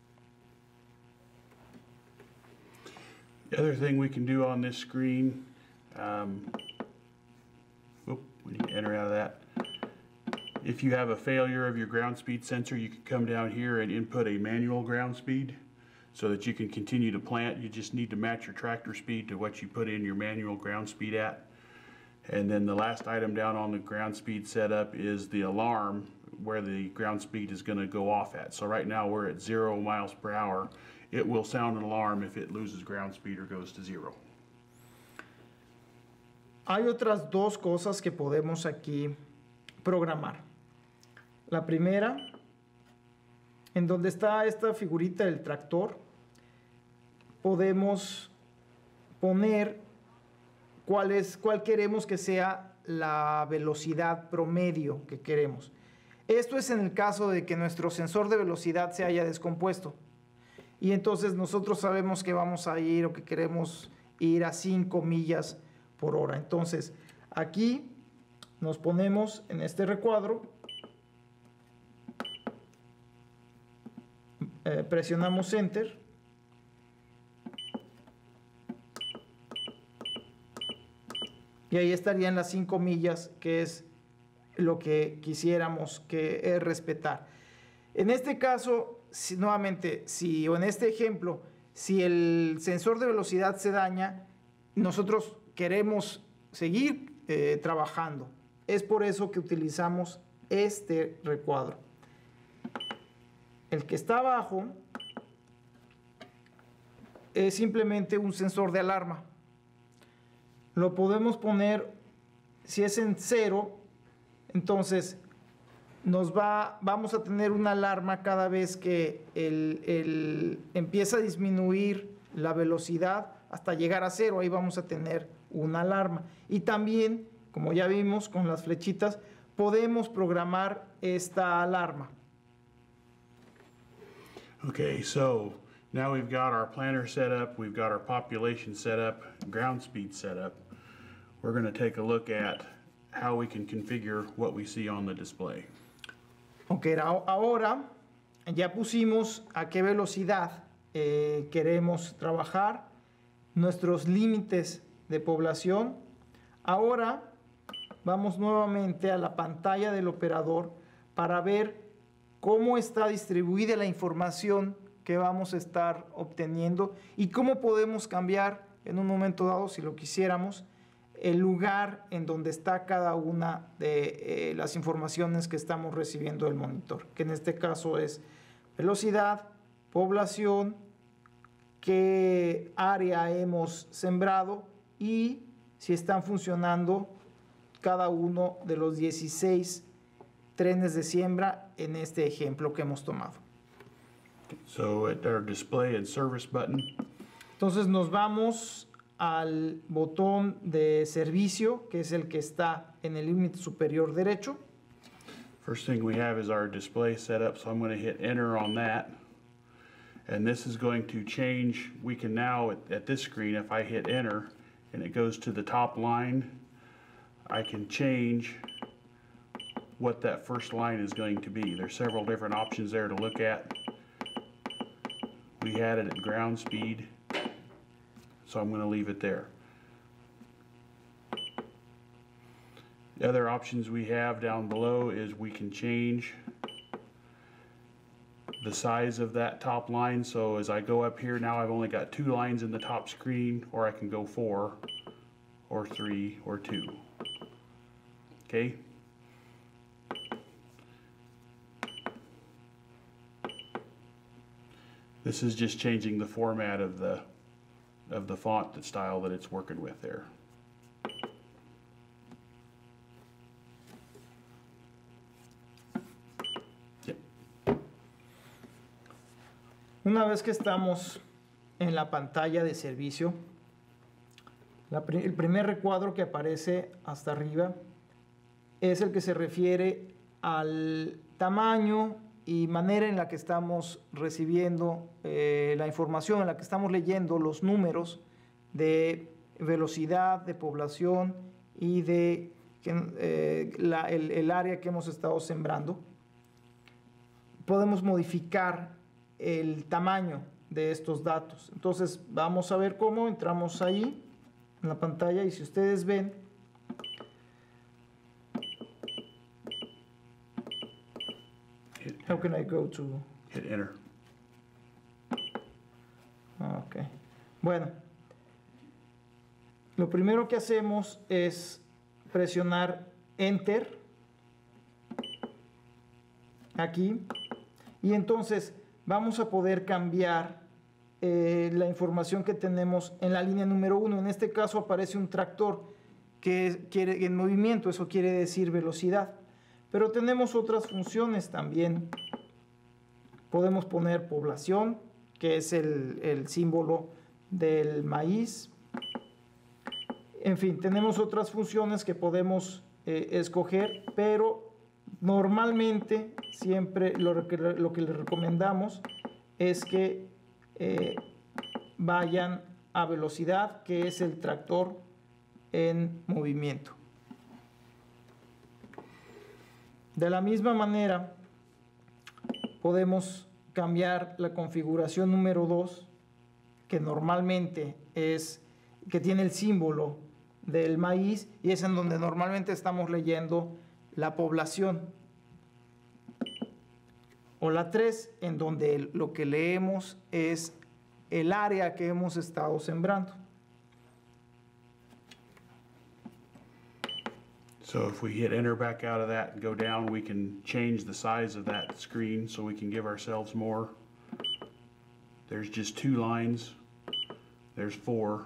The other thing we can do on this screen, um, whoop, we need to enter out of that. If you have a failure of your ground speed sensor, you can come down here and input a manual ground speed so that you can continue to plant. You just need to match your tractor speed to what you put in your manual ground speed at. And then the last item down on the ground speed setup is the alarm where the ground speed is going to go off at. So right now we're at zero miles per hour. It will sound an alarm if it loses ground speed or goes to zero. Hay otras dos cosas que podemos aquí programar. La primera, en donde está esta figurita del tractor, podemos poner cuál es, cuál queremos que sea la velocidad promedio que queremos. Esto es en el caso de que nuestro sensor de velocidad se haya descompuesto. Y entonces nosotros sabemos que vamos a ir o que queremos ir a cinco millas por hora. Entonces, aquí nos ponemos en este recuadro, eh, presionamos Enter, y ahí estarían las cinco millas, que es lo que quisiéramos que eh, respetar. En este caso, si, nuevamente, si, o en este ejemplo, si el sensor de velocidad se daña, nosotros queremos seguir eh, trabajando. Es por eso que utilizamos este recuadro. El que está abajo es simplemente un sensor de alarma. Lo podemos poner, si es en cero, entonces nos va, vamos a tener una alarma cada vez que el, el, empieza a disminuir la velocidad hasta llegar a cero. Ahí vamos a tener una alarma. Y también, como ya vimos con las flechitas, podemos programar esta alarma. Okay, so now we've got our planter set up, we've got our population set up, ground speed set up. We're going to take a look at how we can configure what we see on the display. Ok, ahora ya pusimos a qué velocidad eh, queremos trabajar, nuestros límites de población. Ahora vamos nuevamente a la pantalla del operador para ver cómo está distribuida la información que vamos a estar obteniendo y cómo podemos cambiar en un momento dado, si lo quisiéramos, el lugar en donde está cada una de eh, las informaciones que estamos recibiendo del monitor, que en este caso es velocidad, población, qué área hemos sembrado y si están funcionando cada uno de los dieciséis trenes de siembra en este ejemplo que hemos tomado. So at our display and service button, entonces nos vamos al botón de servicio, que es el que está en el límite superior derecho. first thing we have is our display setup, so I'm going to hit enter on that. And this is going to change. We can now, at, at this screen, if I hit enter and it goes to the top line, I can change what that first line is going to be. There's several different options there to look at. We had it at ground speed, so I'm going to leave it there. The other options we have down below is we can change the size of that top line. So as I go up here now, I've only got two lines in the top screen, or I can go four or three or two. Okay. This is just changing the format of the of the font, the style that it's working with there. Yep. Una vez que estamos en la pantalla de servicio, la, el primer recuadro que aparece hasta arriba es el que se refiere al tamaño y manera en la que estamos recibiendo eh, la información, en la que estamos leyendo los números de velocidad, de población y de eh, la, el, el área que hemos estado sembrando. Podemos modificar el tamaño de estos datos. Entonces vamos a ver cómo. Entramos ahí en la pantalla y si ustedes ven, how can I go to? Hit enter. Ok. Bueno, lo primero que hacemos es presionar Enter aquí y entonces vamos a poder cambiar eh, la información que tenemos en la línea número uno. En este caso aparece un tractor que quiere en movimiento, eso quiere decir velocidad. Pero tenemos otras funciones también. Podemos poner población, que es el, el símbolo del maíz. En fin, tenemos otras funciones que podemos eh, escoger, pero normalmente siempre lo que, lo que les recomendamos es que eh, vayan a velocidad, que es el tractor en movimiento. De la misma manera, podemos cambiar la configuración número dos, que normalmente es, que tiene el símbolo del maíz, y es en donde normalmente estamos leyendo la población. O la tres, en donde lo que leemos es el área que hemos estado sembrando. So if we hit enter back out of that and go down, we can change the size of that screen so we can give ourselves more. There's just two lines. There's four.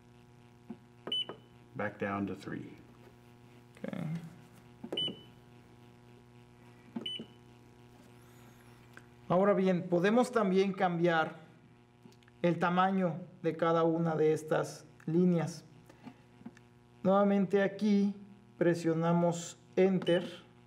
Back down to three. Okay. Ahora bien, podemos también cambiar el tamaño de cada una de estas líneas. Nuevamente aquí presionamos Enter.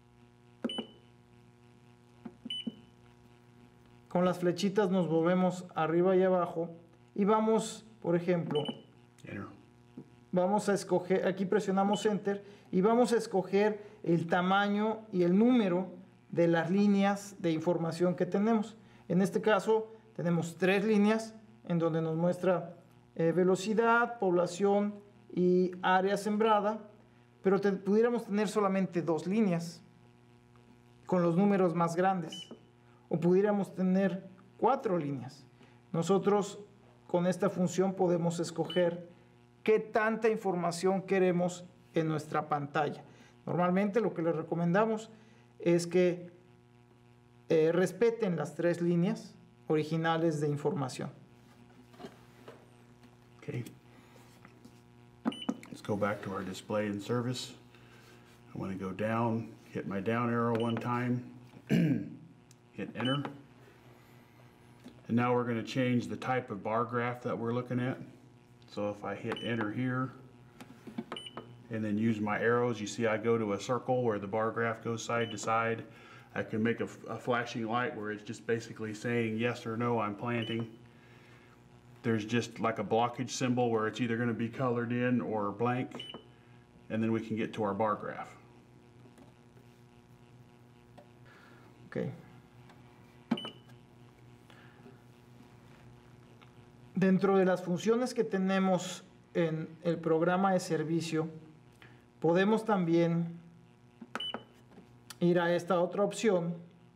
Con las flechitas nos movemos arriba y abajo y vamos, por ejemplo, Enter. Vamos a escoger, aquí presionamos Enter y vamos a escoger el tamaño y el número de las líneas de información que tenemos. En este caso tenemos tres líneas en donde nos muestra eh, velocidad, población y área sembrada. Pero te, pudiéramos tener solamente dos líneas con los números más grandes, o pudiéramos tener cuatro líneas. Nosotros con esta función podemos escoger qué tanta información queremos en nuestra pantalla. Normalmente lo que les recomendamos es que eh, respeten las tres líneas originales de información. Okay. Let's go back to our display and service. I want to go down, hit my down arrow one time, hit enter. And now we're going to change the type of bar graph that we're looking at. So if I hit enter here and then use my arrows, you see I go to a circle where the bar graph goes side to side. I can make a, a flashing light where it's just basically saying yes or no, I'm planting. There's just like a blockage symbol where it's either going to be colored in or blank, and then we can get to our bar graph. Okay. Dentro de las funciones que tenemos en el programa de servicio, podemos también ir a esta otra opción,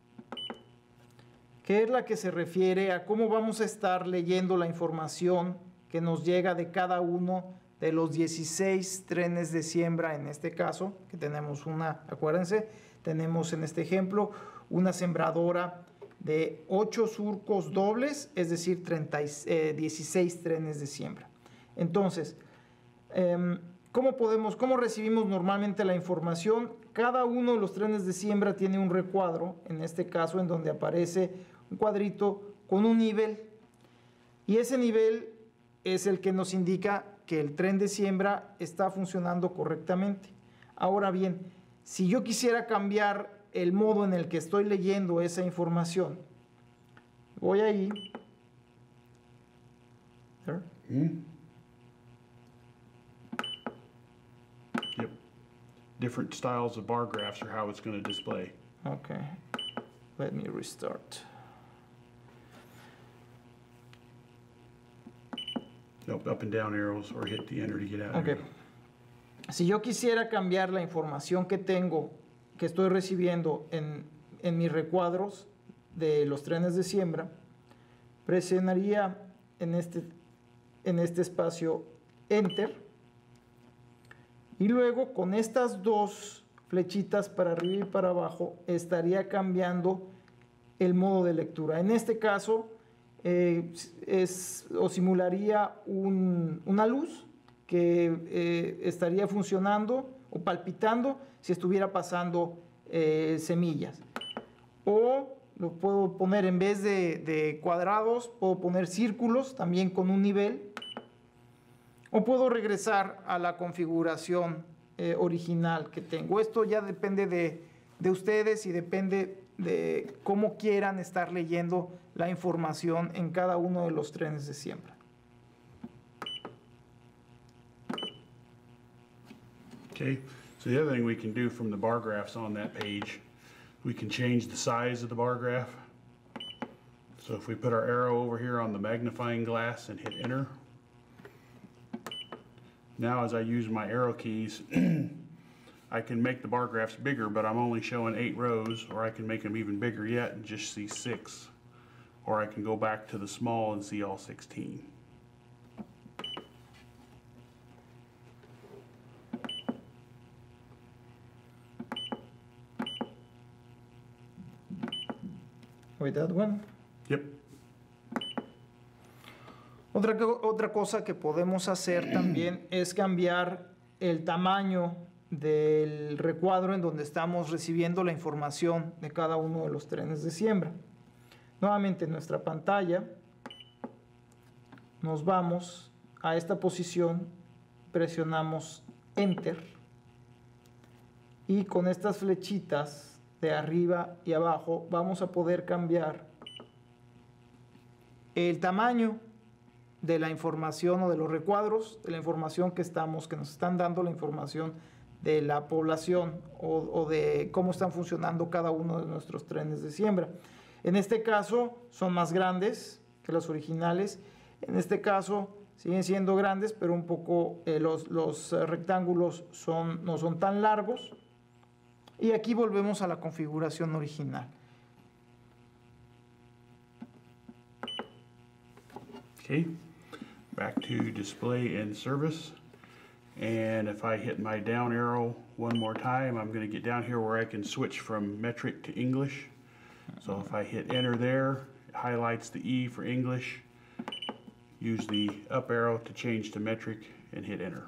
que es la que se refiere a cómo vamos a estar leyendo la información que nos llega de cada uno de los dieciséis trenes de siembra, en este caso, que tenemos una, acuérdense, tenemos en este ejemplo una sembradora de ocho surcos dobles, es decir, treinta, eh, dieciséis trenes de siembra. Entonces, eh, ¿cómo podemos, cómo recibimos normalmente la información? Cada uno de los trenes de siembra tiene un recuadro, en este caso, en donde aparece un cuadrito con un nivel. Y ese nivel es el que nos indica que el tren de siembra está funcionando correctamente. Ahora bien, si yo quisiera cambiar el modo en el que estoy leyendo esa información, voy ahí. Mm. Yep. Different styles of bar graphs are how it's going to display. Okay. Let me restart. Nope, up and down arrows or hit the enter to get out. Okay. Si yo quisiera cambiar la información que tengo, que estoy recibiendo en, en mis recuadros de los trenes de siembra, presionaría en este, en este espacio Enter, y luego con estas dos flechitas para arriba y para abajo estaría cambiando el modo de lectura. En este caso eh, es, o simularía un, una luz que eh, estaría funcionando o palpitando si estuviera pasando eh, semillas. O lo puedo poner, en vez de, de cuadrados, puedo poner círculos también con un nivel. O puedo regresar a la configuración eh, original que tengo. Esto ya depende de, de ustedes y depende de cómo quieran estar leyendo la información en cada uno de los trenes de siembra. Okay, so the other thing we can do from the bar graphs on that page, we can change the size of the bar graph. So if we put our arrow over here on the magnifying glass and hit enter, now as I use my arrow keys, I can make the bar graphs bigger, but I'm only showing eight rows, or I can make them even bigger yet and just see six. Or I can go back to the small and see all sixteen. With that one. Yep. Otra, otra cosa que podemos hacer también es cambiar el tamaño del recuadro en donde estamos recibiendo la información de cada uno de los trenes de siembra. Nuevamente en nuestra pantalla nos vamos a esta posición, presionamos Enter y con estas flechitas de arriba y abajo vamos a poder cambiar el tamaño de la información o de los recuadros, de la información que estamos, que nos están dando la información de la población o, o de cómo están funcionando cada uno de nuestros trenes de siembra. En este caso son más grandes que los originales, en este caso siguen siendo grandes, pero un poco eh, los, los rectángulos son, no son tan largos. Y aquí volvemos a la configuración original. Okay, back to display and service. And if I hit my down arrow one more time, I'm going to get down here where I can switch from metric to English. So if I hit enter there, it highlights the E for English. Use the up arrow to change to metric and hit enter.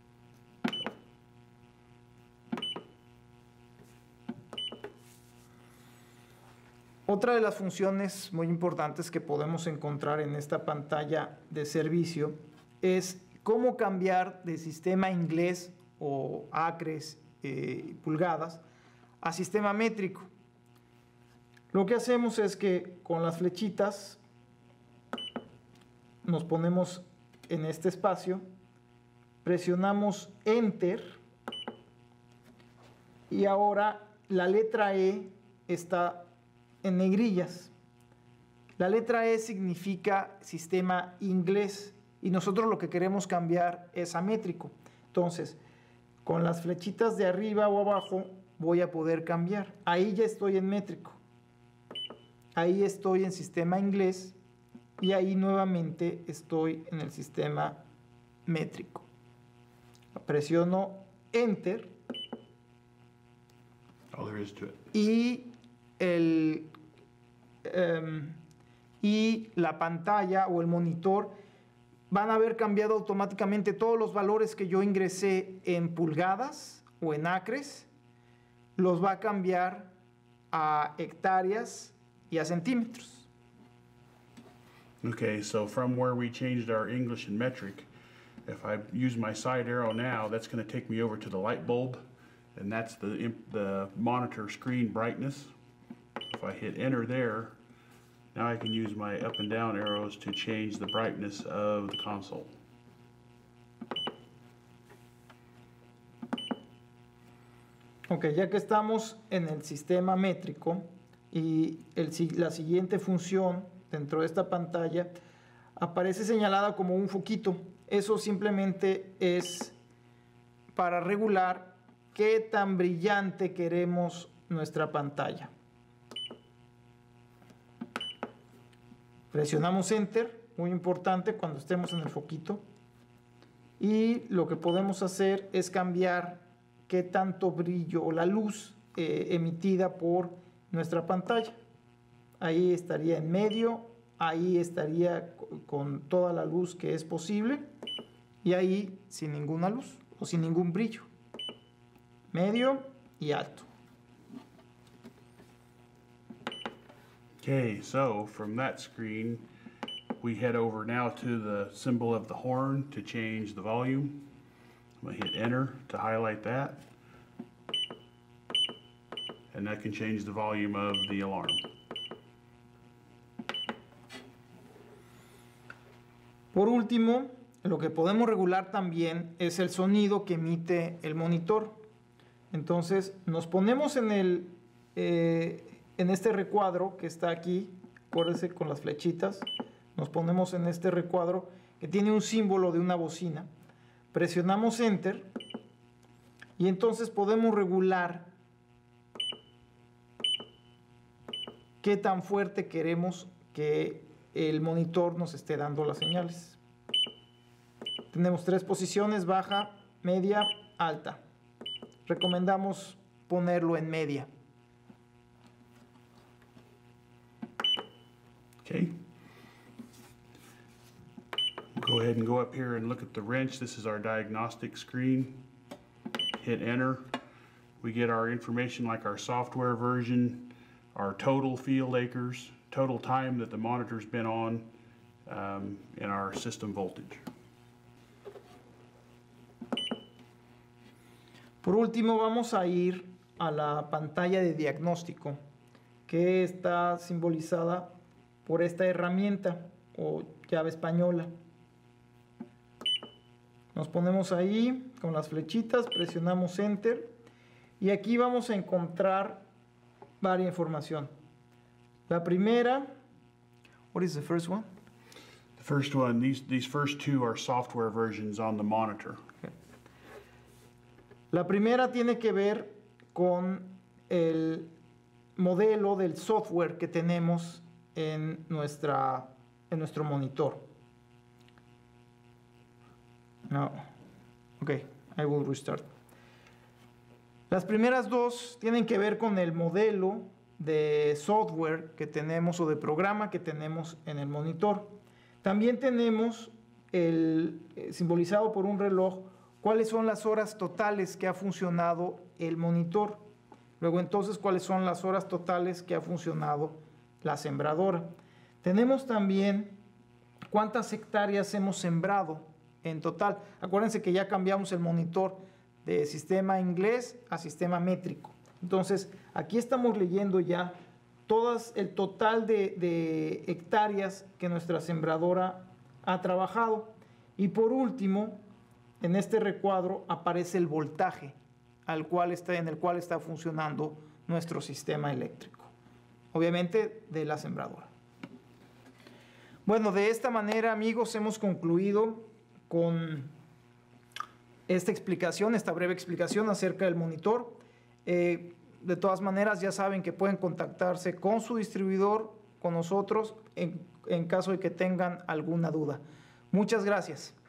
Otra de las funciones muy importantes que podemos encontrar en esta pantalla de servicio es cómo cambiar de sistema inglés o acres y eh, pulgadas a sistema métrico. Lo que hacemos es que con las flechitas nos ponemos en este espacio, presionamos Enter y ahora la letra E está en negrillas. La letra E significa sistema inglés y nosotros lo que queremos cambiar es a métrico. Entonces, con las flechitas de arriba o abajo voy a poder cambiar. Ahí ya estoy en métrico. Ahí estoy en sistema inglés y ahí nuevamente estoy en el sistema métrico. Presiono Enter All there is to it. y, el, um, y la pantalla o el monitor van a haber cambiado automáticamente todos los valores que yo ingresé en pulgadas o en acres, los va a cambiar a hectáreas y a centímetros. Okay, so from where we changed our English and metric, if I use my side arrow now, that's going to take me over to the light bulb, and that's the, imp- the monitor screen brightness. If I hit enter there, now I can use my up and down arrows to change the brightness of the console. Ok, ya que estamos en el sistema métrico y el, si- la siguiente función dentro de esta pantalla aparece señalada como un foquito. Eso simplemente es para regular qué tan brillante queremos nuestra pantalla. Presionamos Enter, muy importante cuando estemos en el foquito. Y lo que podemos hacer es cambiar qué tanto brillo o la luz eh, emitida por nuestra pantalla. Ahí estaría en medio, ahí estaría co- con toda la luz que es posible y ahí sin ninguna luz o sin ningún brillo. Medio y alto. Okay, so from that screen, we head over now to the symbol of the horn to change the volume. I'm gonna hit enter to highlight that. And that can change the volume of the alarm. Por último, lo que podemos regular también es el sonido que emite el monitor. Entonces, nos ponemos en, el, eh, en este recuadro que está aquí, acuérdense con las flechitas, nos ponemos en este recuadro que tiene un símbolo de una bocina. Presionamos Enter y entonces podemos regular qué tan fuerte queremos que el monitor nos esté dando las señales. Tenemos tres posiciones: baja, media, alta. Recomendamos ponerlo en media. Okay. Go ahead and go up here and look at the wrench. This is our diagnostic screen. Hit enter. We get our information like our software version, our total field acres, total time that the monitor's been on, um, and our system voltage. Por último, vamos a ir a la pantalla de diagnóstico, que está simbolizada por esta herramienta o llave española. Nos ponemos ahí con las flechitas, presionamos Enter y aquí vamos a encontrar varia información. La primera, what is the first one? The first one, these, these first two are software versions on the monitor. La primera tiene que ver con el modelo del software que tenemos en, nuestra, en nuestro monitor. No. Ok, I will restart. Las primeras dos tienen que ver con el modelo de software que tenemos o de programa que tenemos en el monitor. También tenemos el eh, simbolizado por un reloj cuáles son las horas totales que ha funcionado el monitor. Luego entonces cuáles son las horas totales que ha funcionado la sembradora. Tenemos también cuántas hectáreas hemos sembrado en total. Acuérdense que ya cambiamos el monitor de sistema inglés a sistema métrico. Entonces aquí estamos leyendo ya todas el total de, de hectáreas que nuestra sembradora ha trabajado. Y por último, en este recuadro aparece el voltaje al cual está, en el cual está funcionando nuestro sistema eléctrico, obviamente de la sembradora. Bueno, de esta manera, amigos, hemos concluido con esta explicación, esta breve explicación acerca del monitor. Eh, de todas maneras, ya saben que pueden contactarse con su distribuidor, con nosotros, en, en caso de que tengan alguna duda. Muchas gracias.